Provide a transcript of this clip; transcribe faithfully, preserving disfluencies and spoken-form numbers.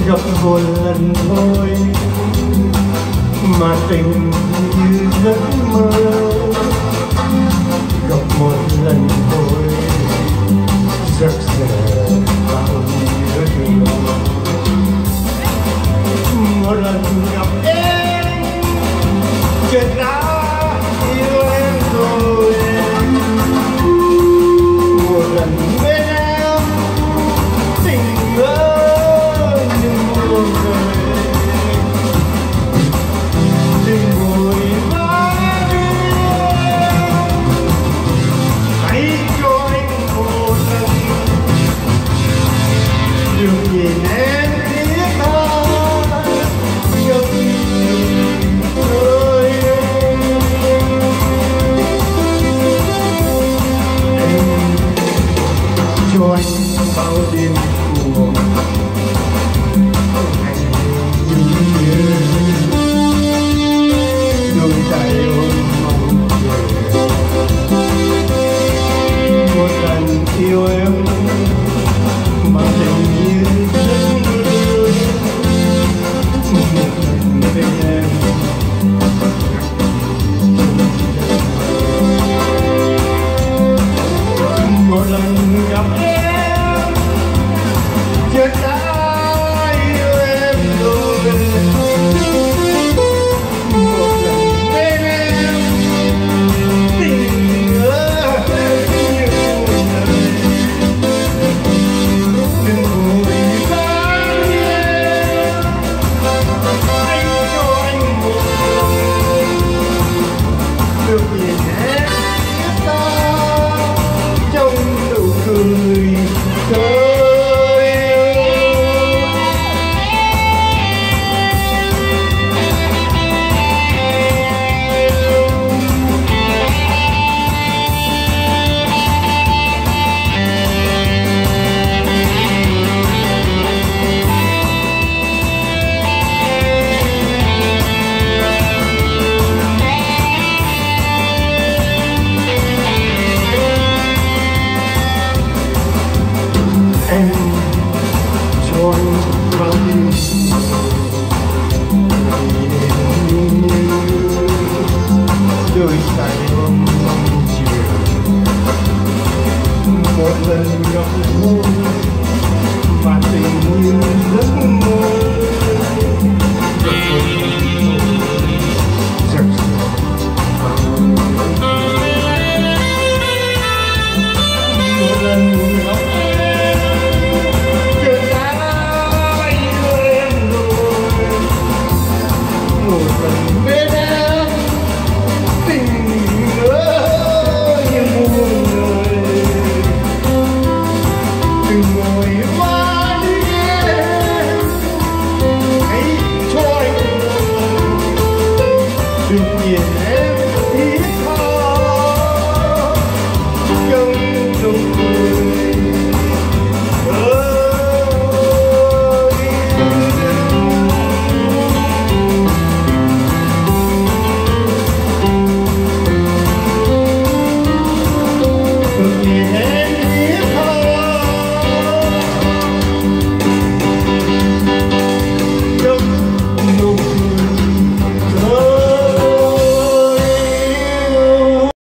gặp một lần thôi mà tình như giấc mơ, gặp một lần thôi giấc giờ bao nhớ thương. Một lần gặp em chợt đã yêu em rồi, một lần bên em tình ngỡ như muôn đời, tình vội vã hãy cho anh một lần được nhìn em thiết tha trong tình ơi. Em cho anh bao đêm cuồng